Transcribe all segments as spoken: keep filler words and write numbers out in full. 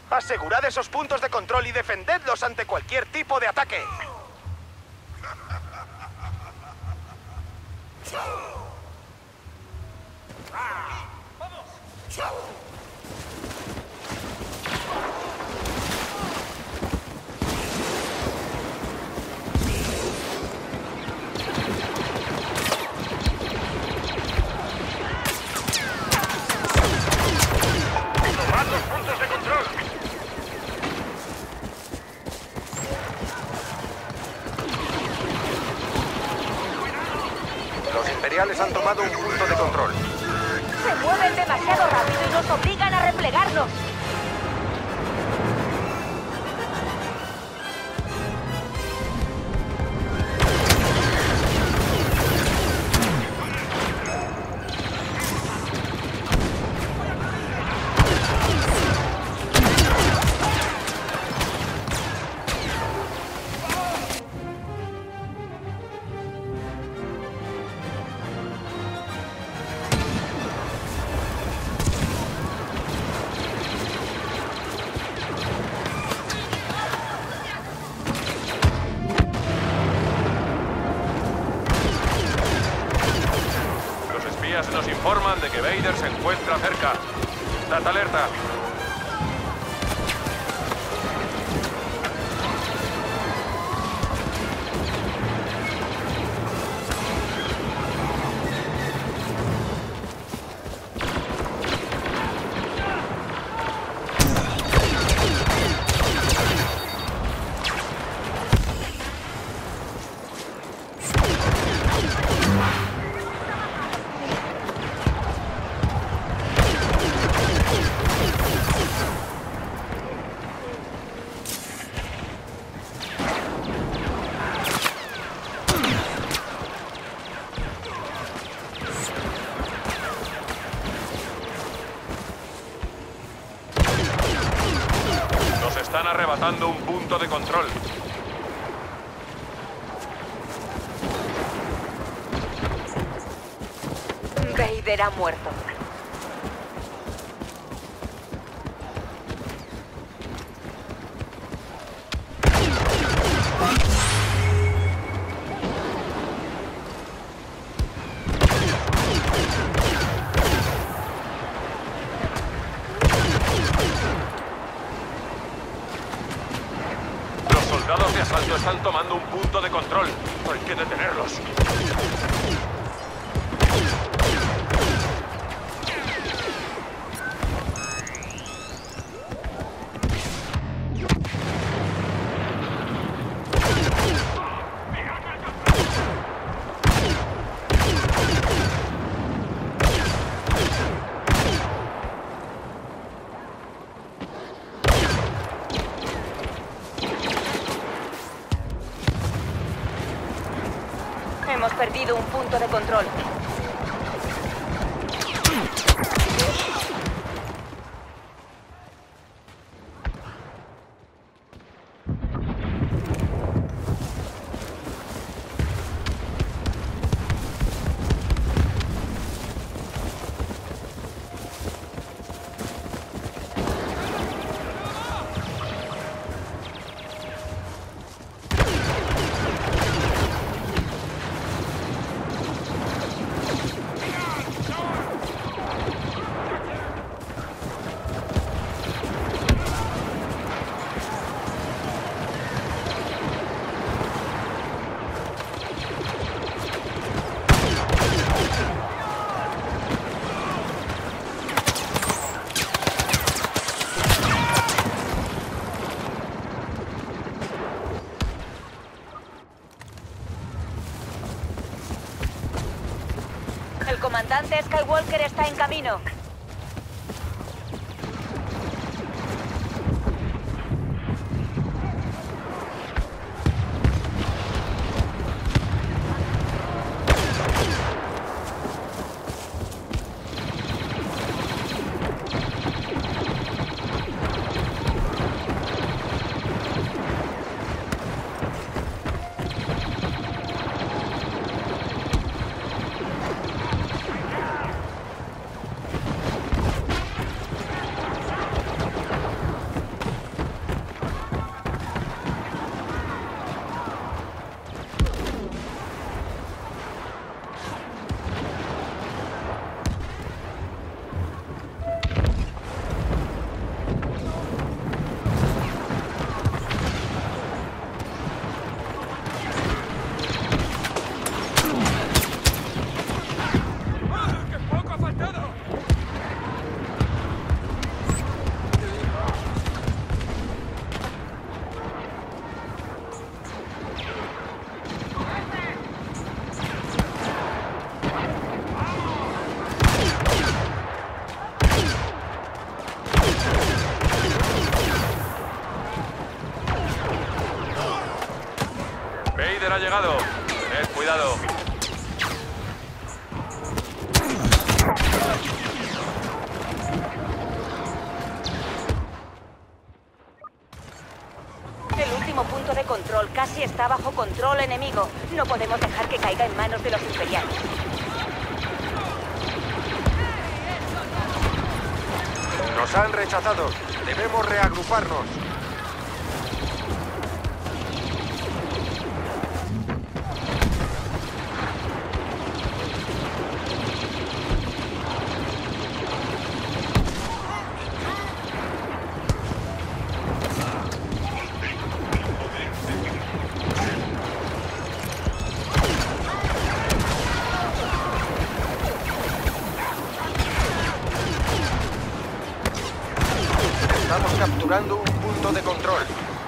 Asegurad esos puntos de control y defendedlos ante cualquier tipo de ataque. ¡Tomad los puntos de control! Los imperiales han tomado un punto de control. Se mueven demasiado rápido y nos obligan a replegarnos. Nos informan de que Vader se encuentra cerca. Dad alerta. Están arrebatando un punto de control. Vader ha muerto. Los soldados de asalto están tomando un punto de control. Hay que detenerlos. Hemos perdido un punto de control. El comandante Skywalker está en camino. llegado. Tened cuidado. El último punto de control casi está bajo control enemigo. No podemos dejar que caiga en manos de los imperiales. Nos han rechazado. Debemos reagruparnos. Estamos capturando un punto de control.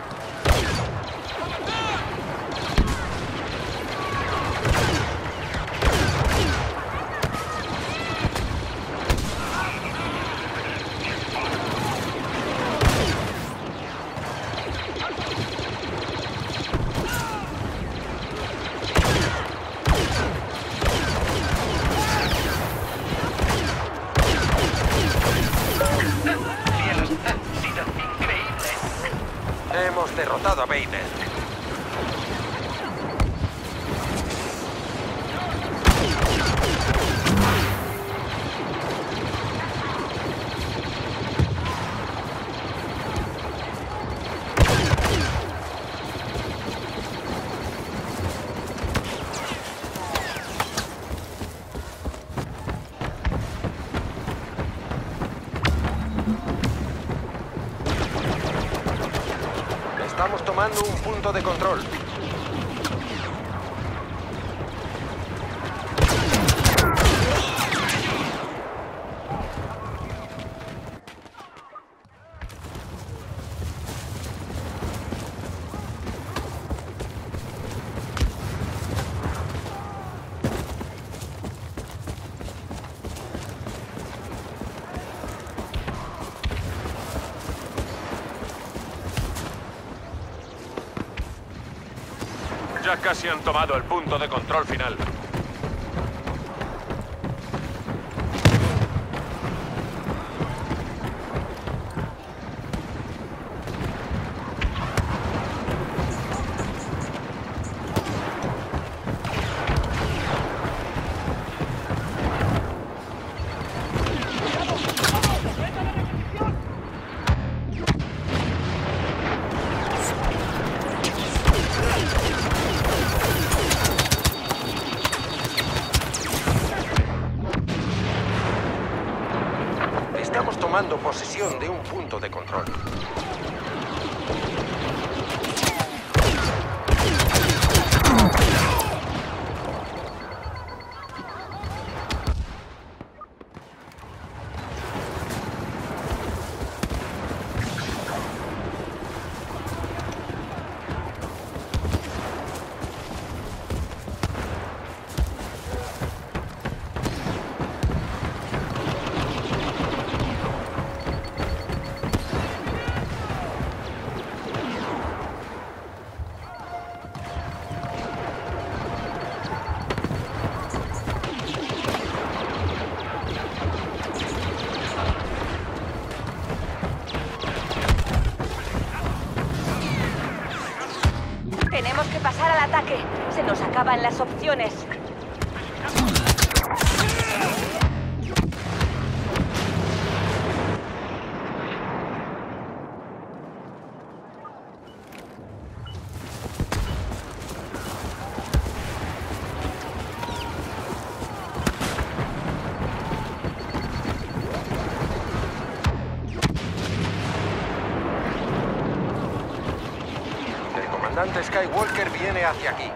Hemos derrotado a Vader. Estamos tomando un punto de control. Ya casi han tomado el punto de control final. Estamos tomando posesión de un punto de control. Tenemos que pasar al ataque. Se nos acaban las opciones. El comandante Skywalker viene hacia aquí.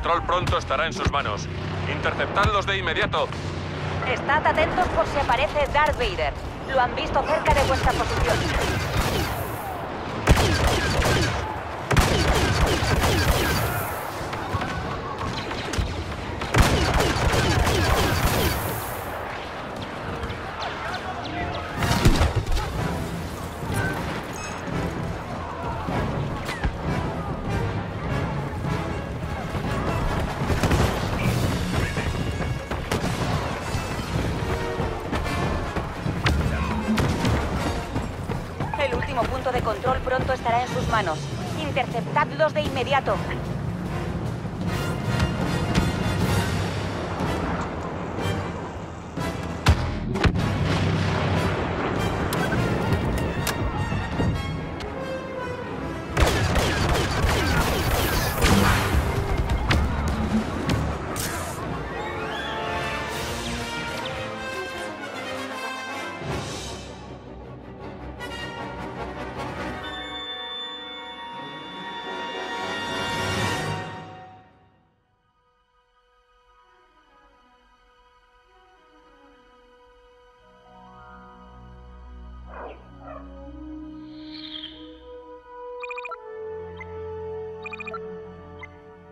control pronto estará en sus manos. Interceptadlos de inmediato. Estad atentos por si aparece Darth Vader. Lo han visto cerca de vuestra posición. El último punto de control pronto estará en sus manos. Interceptadlos de inmediato.